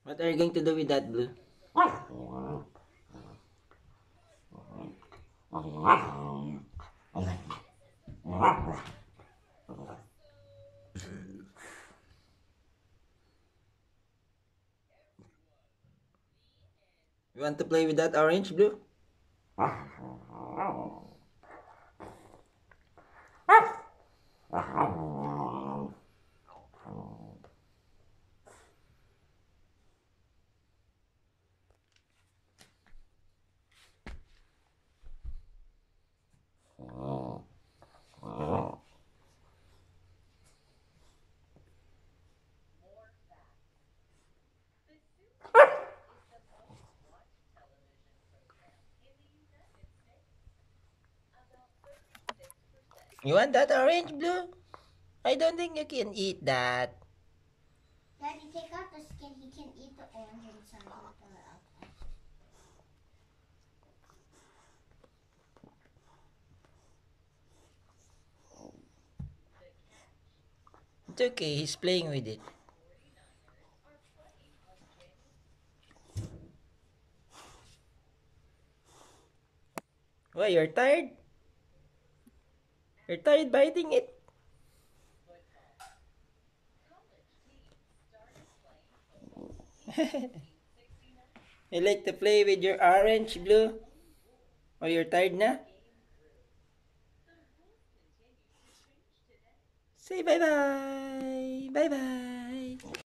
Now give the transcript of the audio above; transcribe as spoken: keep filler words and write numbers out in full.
What are you going to do with that, Blue? You want to play with that orange, Blue? You want that orange, Blue? I don't think you can eat that. Daddy, take out the skin. He can eat the orange inside with the outside. It's okay, he's playing with it. Why, you're tired? You're tired biting it? You like to play with your orange, Blue? Or you're tired na? Say bye-bye! Bye-bye!